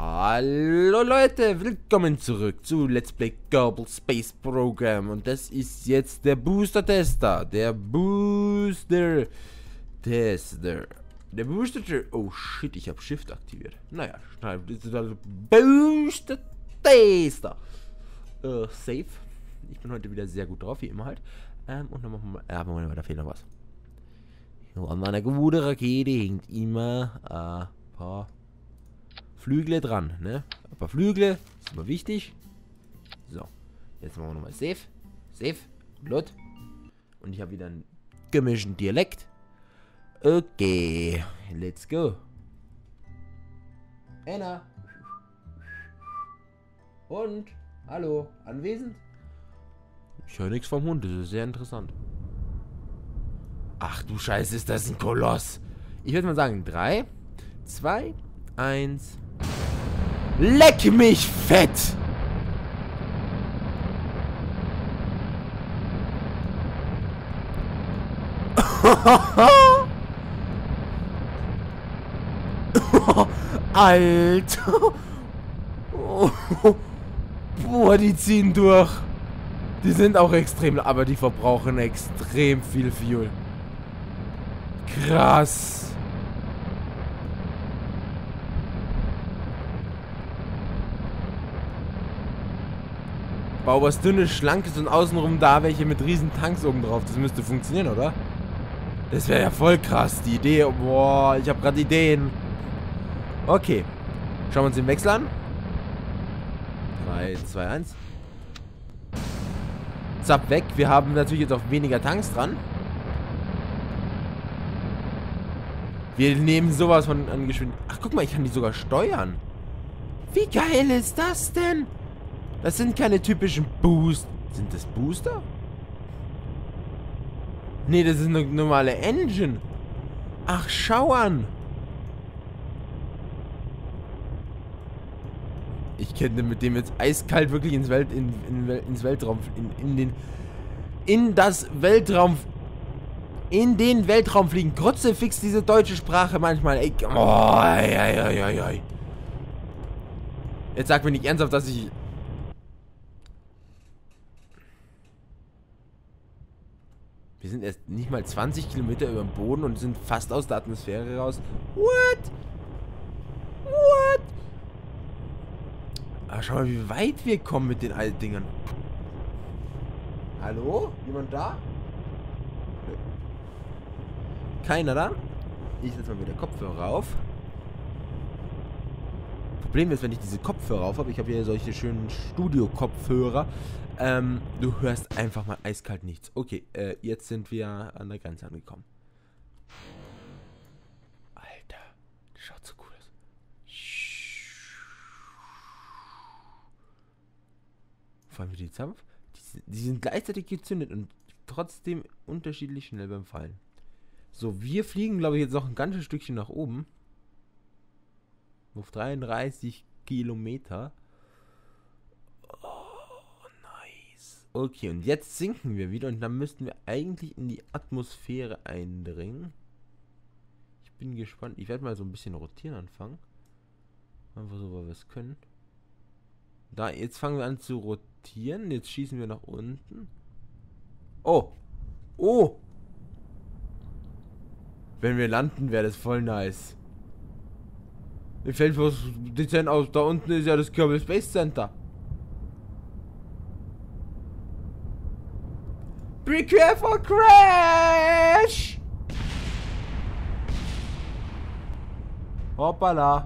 Hallo Leute, willkommen zurück zu Let's Play Kerbal Space Program. Und das ist jetzt der Booster-Tester. Der Booster-Tester. Der Booster-Tester. Oh shit, ich habe Shift aktiviert. Naja, Booster-Tester. Safe. Ich bin heute wieder sehr gut drauf, wie immer halt. Und dann machen wir mal. Ja, Moment, da fehlt noch was. An meiner gute Rakete hängt immer ein paar Flügel dran, ne? Ein paar Flügel, ist immer wichtig. So, jetzt machen wir nochmal Save. Save, Load. Und ich habe wieder einen gemischten Dialekt. Okay, let's go. Anna. Und, hallo, anwesend? Ich höre nichts vom Hund, das ist sehr interessant. Ach du Scheiße, ist das ein Koloss. Ich würde mal sagen, 3, 2, 1. Leck mich fett! Alter! Boah, die ziehen durch. Die sind auch extrem, aber die verbrauchen extrem viel Fuel. Krass. Bau was dünnes, schlankes und außenrum da welche mit riesen Tanks oben drauf. Das müsste funktionieren, oder? Das wäre ja voll krass, die Idee. Boah, ich habe gerade Ideen. Okay. Schauen wir uns den Wechsel an. 3, 2, 1. Zapp, weg. Wir haben natürlich jetzt auch weniger Tanks dran. Wir nehmen sowas von an Geschwindigkeit. Ach, guck mal, ich kann die sogar steuern. Wie geil ist das denn? Das sind keine typischen Boost. Sind das Booster? Nee, das ist eine normale Engine. Ach, schau an. Ich könnte mit dem jetzt eiskalt wirklich ins Weltraum, in den Weltraum fliegen. Krutzefix diese deutsche Sprache manchmal. Ey, oh, ei. Jetzt sag mir nicht ernsthaft, dass ich... Wir sind erst nicht mal 20 Kilometer über dem Boden und sind fast aus der Atmosphäre raus. What? Ah, schau mal, wie weit wir kommen mit den alten Dingern. Hallo? Jemand da? Keiner da? Ich setze mal wieder Kopfhörer auf. Problem ist, wenn ich diese Kopfhörer auf habe, ich habe hier solche schönen Studio-Kopfhörer, du hörst einfach mal eiskalt nichts. Okay, jetzt sind wir an der Grenze angekommen. Alter, das schaut so cool aus. Vor allem wie die Zapf. Die sind gleichzeitig gezündet und trotzdem unterschiedlich schnell beim Fallen. So, wir fliegen, glaube ich, jetzt noch ein ganzes Stückchen nach oben. Auf 33 Kilometer. Oh, nice. Okay, und jetzt sinken wir wieder und dann müssten wir eigentlich in die Atmosphäre eindringen. Ich bin gespannt. Ich werde mal so ein bisschen rotieren anfangen. Einfach so, weil wir es können. Da, jetzt fangen wir an zu rotieren. Jetzt schießen wir nach unten. Oh. Oh. Wenn wir landen, wäre das voll nice. Mir fällt was dezent aus. Da unten ist ja das Kerbal Space Center. Prepare for crash! Hoppala.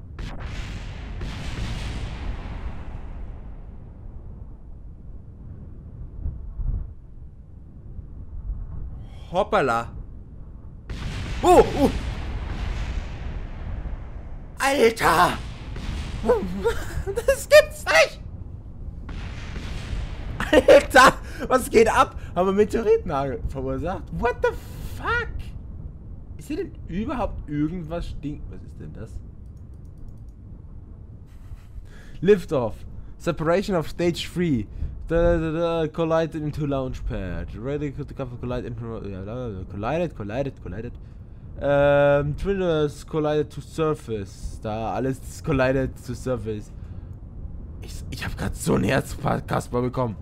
Hoppala. Oh, oh. Alter! Das gibt's nicht! Alter! Was geht ab? Haben wir Meteoritennagel verursacht? What the fuck? Ist hier denn überhaupt irgendwas stinkt? Was ist denn das? Liftoff. Separation of Stage 3. Collided into Launchpad. Ready to cover collide into... Collided. Twinners collided to surface. Da alles collided to surface. Ich habe gerade so ein Herzkasper bekommen.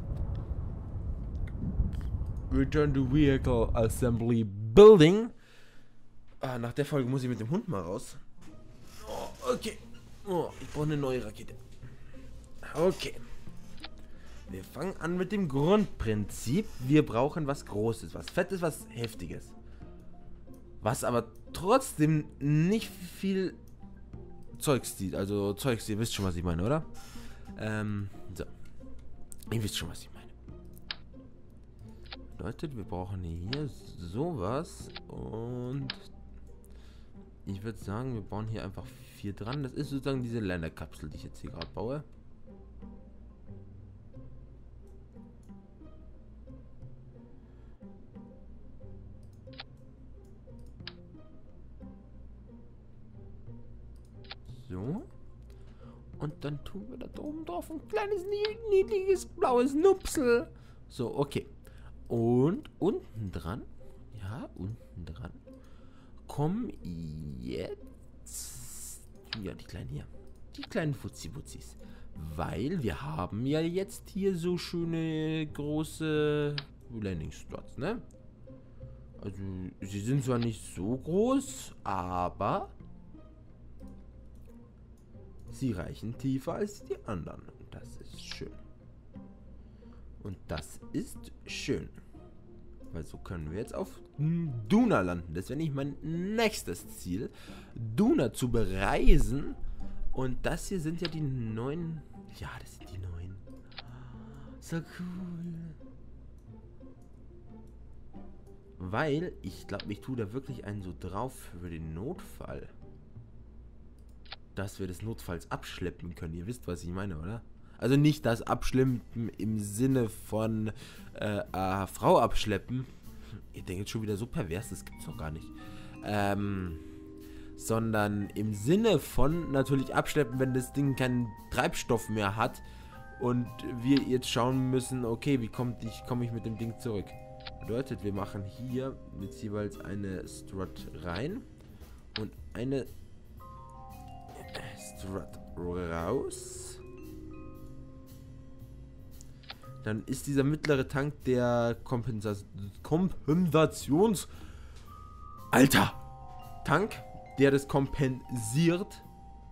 Return to Vehicle Assembly Building. Nach der Folge muss ich mit dem Hund mal raus. Oh, okay. Oh, ich brauche eine neue Rakete. Okay. Wir fangen an mit dem Grundprinzip. Wir brauchen was Großes, was Fettes, was Heftiges. Was aber trotzdem nicht viel Zeugs zieht. Also Zeugs, ihr wisst schon, was ich meine, oder? So. Ihr wisst schon, was ich meine. Bedeutet, wir brauchen hier sowas. Und ich würde sagen, wir bauen hier einfach 4 dran. Das ist sozusagen diese Länderkapsel, die ich jetzt hier gerade baue. So. Und dann tun wir da oben drauf ein kleines, niedliches, blaues Nupsel. So, okay. Und unten dran, ja, unten dran, kommen jetzt, ja, die kleinen hier, die kleinen Fuzzi-Wutzis. Weil wir haben ja jetzt hier so schöne, große Landing-Slots, ne? Also, sie sind zwar nicht so groß, aber sie reichen tiefer als die anderen. Und das ist schön. Und das ist schön. Weil so können wir jetzt auf Duna landen. Das wäre nicht mein nächstes Ziel. Duna zu bereisen. Und das hier sind ja die neuen. Ja, das sind die neuen. So cool. Weil, ich glaube, ich tue da wirklich einen so drauf für den Notfall. Dass wir das notfalls abschleppen können. Ihr wisst, was ich meine, oder? Also nicht das Abschleppen im Sinne von Frau abschleppen. Ihr denkt jetzt schon wieder so pervers, das gibt's doch gar nicht. Sondern im Sinne von natürlich abschleppen, wenn das Ding keinen Treibstoff mehr hat und wir jetzt schauen müssen, okay, wie komme ich mit dem Ding zurück? Bedeutet, wir machen hier jetzt jeweils eine Strut rein und eine Strut raus. Dann ist dieser mittlere Tank der Kompensations... Alter! Tank, der das kompensiert.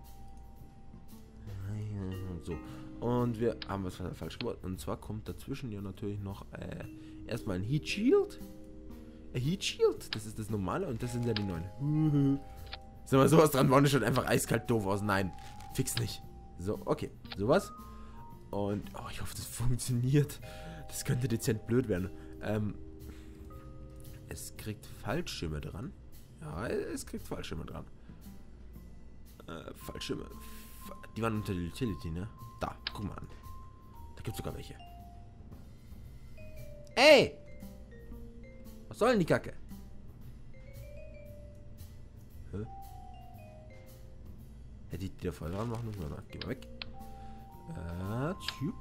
So. Und wir haben was falsch gemacht. Und zwar kommt dazwischen ja natürlich noch erstmal ein Heat Shield. Heat Shield, das ist das normale und das sind ja die neuen. Sag mal, sowas dran bauen, das schaut einfach eiskalt doof aus. Nein, fix nicht. So, okay, sowas. Und, oh, ich hoffe, das funktioniert. Das könnte dezent blöd werden. Es kriegt Fallschirme dran. Ja, es kriegt Fallschirme dran. Fallschirme. Die waren unter der Utility, ne? Da, guck mal an. Da gibt es sogar welche. Ey! Was soll denn die Kacke? Hä? Hätte ich die da voll dran machen müssen, oder? Geh mal weg. Typ.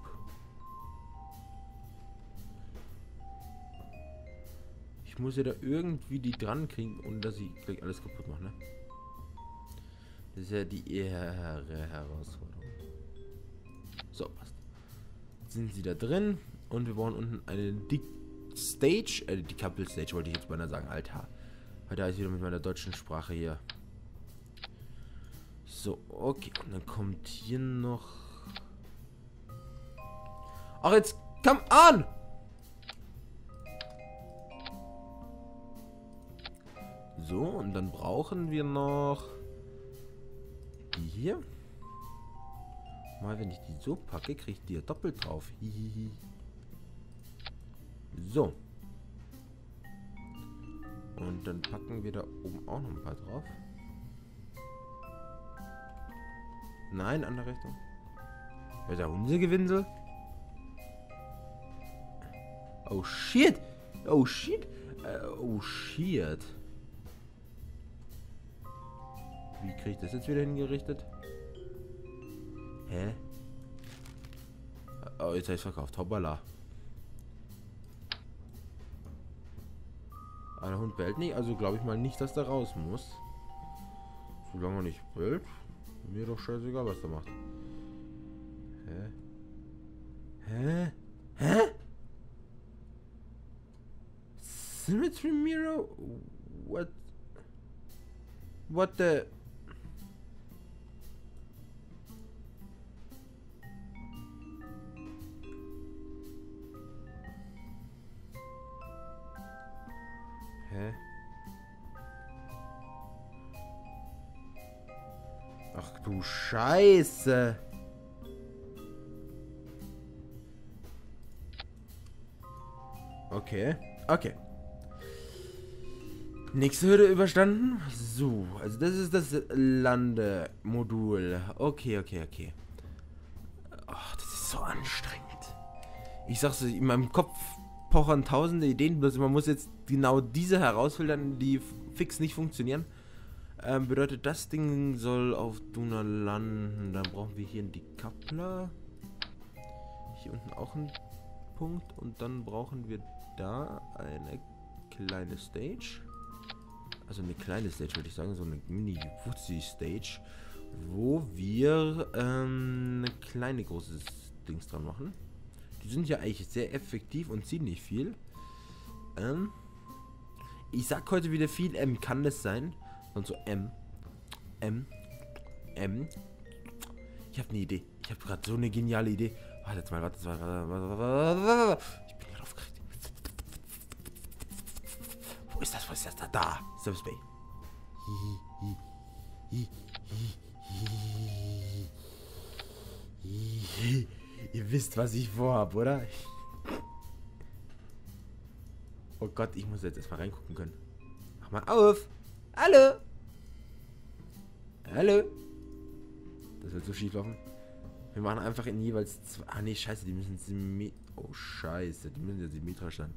Ich muss ja da irgendwie die dran kriegen, ohne dass ich gleich alles kaputt mache, ne? Das ist ja die eher Herausforderung. So, passt. Jetzt sind sie da drin und wir brauchen unten eine Stage, die Couple Stage wollte ich jetzt beinahe sagen, Alter. Heute ist wieder mit meiner deutschen Sprache hier. So, okay. Und dann kommt hier noch... Ach, jetzt komm an! So, und dann brauchen wir noch die hier. Mal, wenn ich die so packe, kriege ich die ja doppelt drauf. Hihihi. So. Und dann packen wir da oben auch noch ein paar drauf. Nein, andere Richtung. Ist der Hundegewinsel? Oh shit! Oh shit! Oh shit! Wie kriege ich das jetzt wieder hingerichtet? Hä? Oh, jetzt habe ich es verkauft. Hoppala. Der Hund bellt nicht, also glaube ich mal nicht, dass der raus muss. Solange er nicht bellt, mir doch scheißegal, was der macht. Hä? Symmetry Mirror? What the... Hä? Ach du Scheiße! Okay. Nächste Hürde überstanden. So, also das ist das Landemodul. Okay. Ach, das ist so anstrengend. Ich sag's dir, in meinem Kopf pochern tausende Ideen, bloß man muss jetzt genau diese herausfiltern, die fix nicht funktionieren. Bedeutet, das Ding soll auf Duna landen. Dann brauchen wir hier einen Decoupler. Hier unten auch einen Punkt. Und dann brauchen wir da eine kleine Stage. Also eine kleine Stage, würde ich sagen. So eine Mini-Wutzi-Stage. Wo wir eine kleine große Dings dran machen. Die sind ja eigentlich sehr effektiv und ziehen nicht viel. Ich sag heute wieder viel M. Kann das sein? Und so M. Ich habe eine Idee. Ich habe gerade so eine geniale Idee. Warte mal. Ich bin gerade aufgeregt. Wo ist das? Da. Service Bay. Ihr wisst, was ich vorhab, oder? Oh Gott, ich muss jetzt erstmal reingucken können. Mach mal auf! Hallo! Das wird so schief laufen. Wir machen einfach in jeweils zwei. Ah ne, scheiße, die müssen scheiße, die müssen ja symmetrisch sein.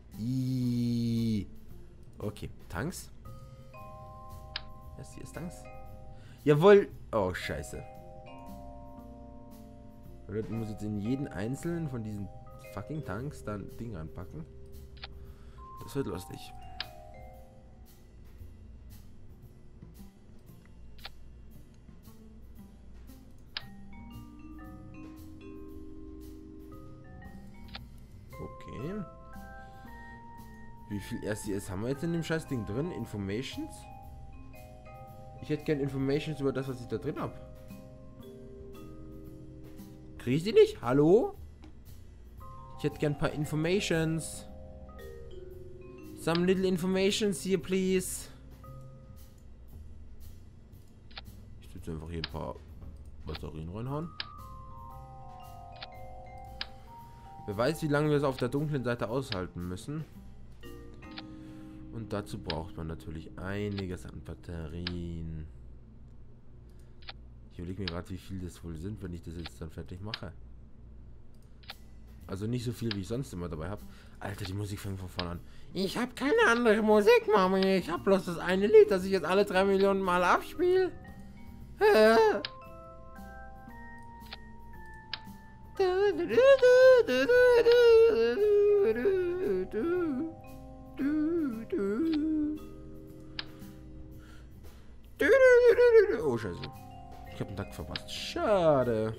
Okay, Tanks. Hier ist Tanks. Jawohl! Oh, scheiße. Ich muss jetzt in jeden einzelnen von diesen fucking Tanks dann ein Ding anpacken. Das wird lustig. Okay. Wie viel RCS haben wir jetzt in dem scheiß Ding drin? Informations? Ich hätte gern Informations über das, was ich da drin habe. Kriege ich die nicht? Hallo? Ich hätte gern ein paar Informations. Some little informations here, please. Ich tue jetzt einfach hier ein paar Batterien reinhauen. Wer weiß, wie lange wir es auf der dunklen Seite aushalten müssen. Und dazu braucht man natürlich einiges an Batterien. Ich überlege mir gerade, wie viel das wohl sind, wenn ich das jetzt dann fertig mache. Also nicht so viel, wie ich sonst immer dabei habe. Alter, die Musik fängt von vorne an. Ich habe keine andere Musik, Mami. Ich habe bloß das eine Lied, das ich jetzt alle 3 Millionen Mal abspiele. Oh, scheiße. Ich habe einen Takt verpasst. Schade.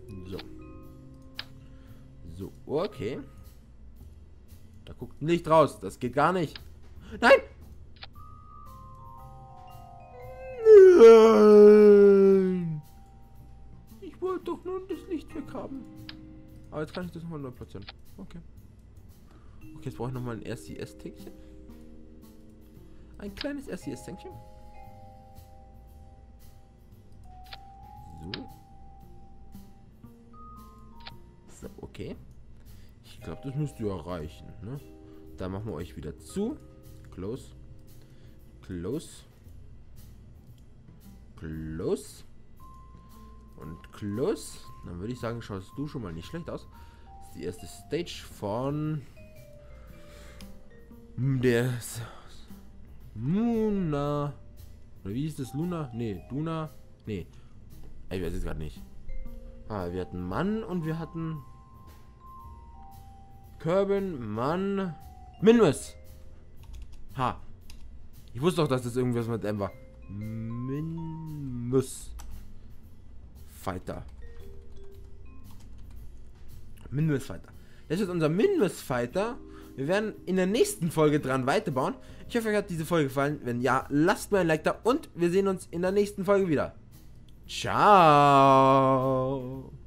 So, okay. Da guckt ein Licht raus. Das geht gar nicht. Nein! Nein! Ich wollte doch nur das Licht weghaben. Aber jetzt kann ich das nochmal neu platzieren. Okay. Okay, jetzt brauche ich nochmal ein RCS-Tänkchen. Ein kleines RCS-Tänkchen. So, okay. Ich glaube, das müsste ja reichen, ne? Da machen wir euch wieder zu. Close. Und close. Dann würde ich sagen, schaust du schon mal nicht schlecht aus. Das ist die erste Stage von der Luna. Oder wie hieß das? Luna? Nee, Duna. Nee. Ich weiß es gerade nicht. Wir hatten Mann und wir hatten Kerbin, Mann, Minmus. Ha. Ich wusste doch, dass das irgendwas mit M war. Minmus Fighter. Minmus Fighter. Das ist unser Minmus Fighter. Wir werden in der nächsten Folge dran weiterbauen. Ich hoffe, euch hat diese Folge gefallen. Wenn ja, lasst mir ein Like da und wir sehen uns in der nächsten Folge wieder. Ciao.